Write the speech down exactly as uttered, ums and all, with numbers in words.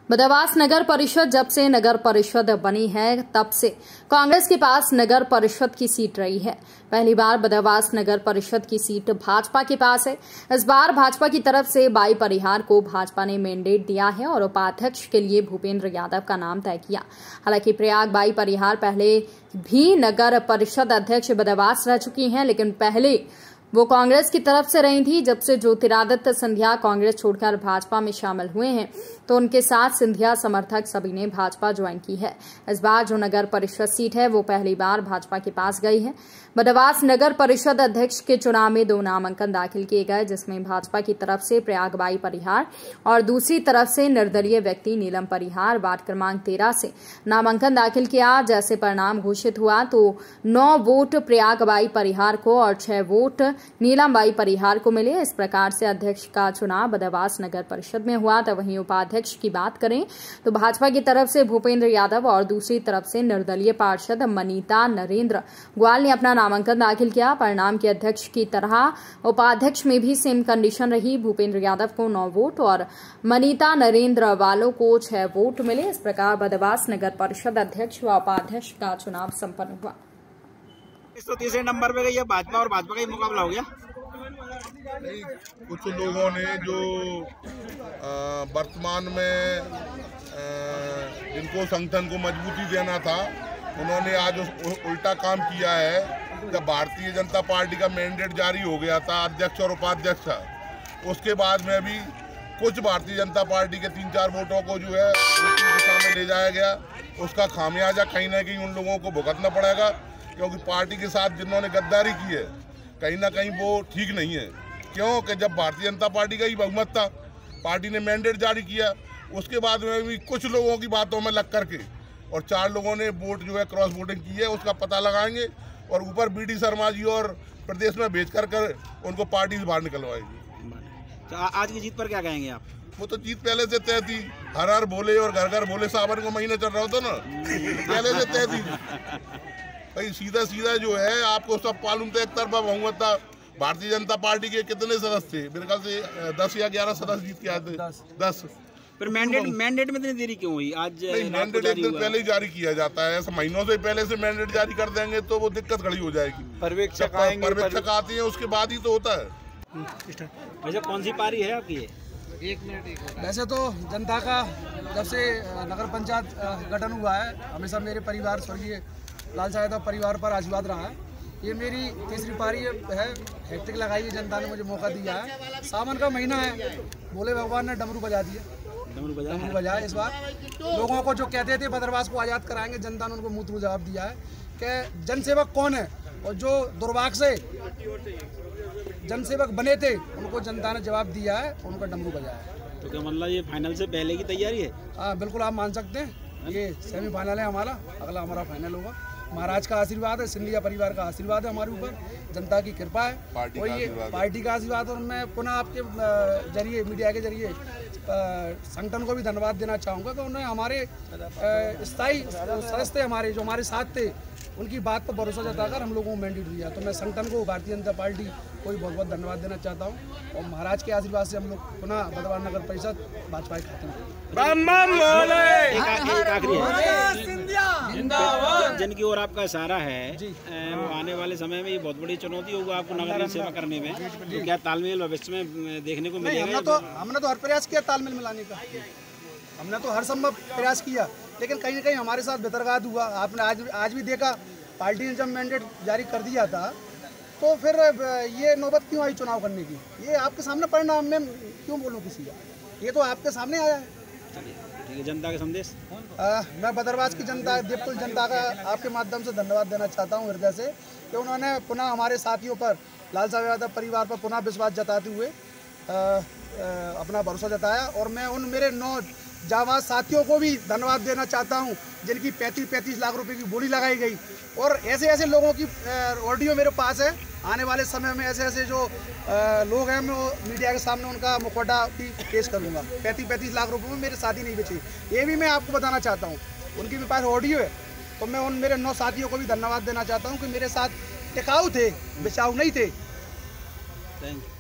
बदरवास नगर परिषद जब से नगर परिषद बनी है तब से कांग्रेस के पास नगर परिषद की सीट रही है। पहली बार बदरवास नगर परिषद की सीट भाजपा के पास है। इस बार भाजपा की तरफ से बाई परिहार को भाजपा ने मैंडेट दिया है और उपाध्यक्ष के लिए भूपेंद्र यादव का नाम तय किया। हालांकि प्रयाग बाई परिहार पहले भी नगर परिषद अध्यक्ष बदरवास रह चुकी हैं, लेकिन पहले वो कांग्रेस की तरफ से रही थी। जब से ज्योतिरादित्य सिंधिया कांग्रेस छोड़कर भाजपा में शामिल हुए हैं तो उनके साथ सिंधिया समर्थक सभी ने भाजपा ज्वाइन की है। इस बार जो नगर परिषद सीट है वो पहली बार भाजपा के पास गई है। बदरवास नगर परिषद अध्यक्ष के चुनाव में दो नामांकन दाखिल किए गए, जिसमें भाजपा की तरफ से प्रयाग बाई परिहार और दूसरी तरफ से निर्दलीय व्यक्ति नीलम परिहार वार्ड क्रमांक तेरह से नामांकन दाखिल किया। जैसे परिणाम घोषित हुआ तो नौ वोट प्रयाग बाई परिहार को और छह वोट नीलम बाई परिहार को मिले। इस प्रकार से अध्यक्ष का चुनाव बदरवास नगर परिषद में हुआ। तो वहीं उपाध्यक्ष की बात करें तो भाजपा की तरफ से भूपेंद्र यादव और दूसरी तरफ से निर्दलीय पार्षद मनीता नरेंद्र ग्वाल ने अपना नामांकन दाखिल किया। परिणाम के अध्यक्ष की तरह उपाध्यक्ष में भी सेम कंडीशन रही। भूपेंद्र यादव को नौ वोट और मनीता नरेंद्र वालों को छह वोट मिले। इस प्रकार बदरवास नगर परिषद अध्यक्ष व उपाध्यक्ष का चुनाव संपन्न हुआ। तो तीसरे नंबर पे गई है भाजपा और भाजपा का ही मुकाबला हो गया। कुछ लोगों ने जो वर्तमान में जिनको संगठन को मजबूती देना था, उन्होंने आज उल्टा काम किया है। जब भारतीय जनता पार्टी का मैंडेट जारी हो गया था अध्यक्ष और उपाध्यक्ष, उसके बाद में भी कुछ भारतीय जनता पार्टी के तीन चार वोटों को जो है उसी दिशा में ले जाया गया। उसका खामियाजा कहीं ना कहीं उन लोगों को भुगतना पड़ेगा, क्योंकि पार्टी के साथ जिन्होंने गद्दारी की है कहीं ना कहीं वो ठीक नहीं है। क्योंकि जब भारतीय जनता पार्टी का ही बहुमत था, पार्टी ने मैंडेट जारी किया, उसके बाद में भी कुछ लोगों की बातों में लग करके और चार लोगों ने वोट जो है क्रॉस वोटिंग की है, उसका पता लगाएंगे और ऊपर बी डी शर्मा जी और प्रदेश में भेज कर कर उनको पार्टी से बाहर निकलवाएगी। तो आज की जीत पर क्या कहेंगे आप? वो तो जीत पहले से तय थी। हर हर बोले और घर घर बोले सावन को महीना चल रहा होता ना, पहले से तय थी भाई। सीधा सीधा जो है आपको सब मालूम था। एक तरफा बहुमत था। भारतीय जनता पार्टी के कितने सदस्य थे? मेरे ख्याल से दस या ग्यारह सदस्य जीत के आए थे। दस। फिर मैंडेट मैंडेट में इतनी देरी क्यों हुई? आज नहीं, मैंडेट एक दिन पहले ही जारी किया जाता है। ऐसे महीनों से पहले से मैंडेट जारी कर देंगे तो वो दिक्कत खड़ी हो जाएगी। पर्यवेक्षक पर्यवेक्षक आते हैं उसके बाद ही तो होता है। वैसे कौन सी पारी है आपकी? एक मिनट। वैसे तो जनता का जब से नगर पंचायत गठन हुआ है, हमेशा मेरे परिवार स्वर्गीय लाल यादव परिवार पर आशीर्वाद रहा है। ये मेरी तीसरी पारी है। हैट्रिक लगाई है, जनता ने मुझे मौका दिया है। सावन का महीना है, भोले भगवान ने डमरू बजा दिया, डमरू बजाया। इस बार लोगों को जो कहते थे बदरवास को आज़ाद कराएंगे, जनता ने उनको मुंह जवाब दिया है कि जनसेवक कौन है, और जो दुर्भाग्य से जनसेवक बने थे उनको जनता ने जवाब दिया है, उनका डमरू बजाया है। तो क्या मतलब ये फाइनल से पहले की तैयारी है? हाँ बिल्कुल, आप मान सकते हैं। ये सेमीफाइनल है हमारा, अगला हमारा फाइनल होगा। महाराज का आशीर्वाद है, सिंधिया परिवार का आशीर्वाद है हमारे ऊपर, जनता की कृपा है पार्टी और ये पार्टी का आशीर्वाद। और मैं पुनः आपके जरिए, मीडिया के जरिए संगठन को भी धन्यवाद देना चाहूँगा कि उन्होंने हमारे स्थायी सदस्य हमारे जो हमारे साथ थे उनकी बात पर भरोसा जताकर हम लोगों को मैंडेट दिया। तो मैं संगठन को, भारतीय जनता पार्टी को भी बहुत बहुत धन्यवाद देना चाहता हूँ। और महाराज के आशीर्वाद से हम लोग पुनः बदरवास नगर परिषद भाजपा के खाते में। जन की ओर आपका इशारा है जी। वो आने वाले समय में ये बहुत बड़ी चुनौती होगी आपको नगर सेवा करने में। तो क्या तालमेल भविष्य में देखने को मिलेगा? हमने तो हमने तो हर प्रयास किया तालमेल मिलाने का, हमने तो हर संभव प्रयास किया, लेकिन कहीं ना कहीं हमारे साथ बेतरगाद हुआ। आपने आज आज भी देखा, पार्टी ने जब मैंडेट जारी कर दिया था तो फिर ये नौबत क्यों आई चुनाव करने की? ये आपके सामने परिणाम में क्यों बोलूँ किसी का, ये तो आपके सामने आया है। ठीक है, जनता का संदेश। आ, मैं बदरवास की जनता, देवकुल जनता का आपके माध्यम से धन्यवाद देना चाहता हूँ हृदय से कि उन्होंने पुनः हमारे साथियों पर, लाल यादव परिवार पर पुनः विश्वास जताते हुए आ, आ, अपना भरोसा जताया। और मैं उन मेरे नौ जाबाज साथियों को भी धन्यवाद देना चाहता हूं जिनकी पैंतीस पैंतीस लाख रुपए की बोली लगाई गई। और ऐसे ऐसे लोगों की ऑडियो मेरे पास है। आने वाले समय में ऐसे ऐसे जो आ, लोग हैं, मैं मीडिया के सामने उनका मुखौटा भी पेश करूंगा। पैंतीस पैंतीस लाख रुपए में मेरे साथी नहीं बचे, ये भी मैं आपको बताना चाहता हूँ। उनकी भी पास ऑडियो है। तो मैं उन मेरे नौ साथियों को भी धन्यवाद देना चाहता हूँ कि मेरे साथ टिकाऊ थे, बिछाऊ नहीं थे। Thank you.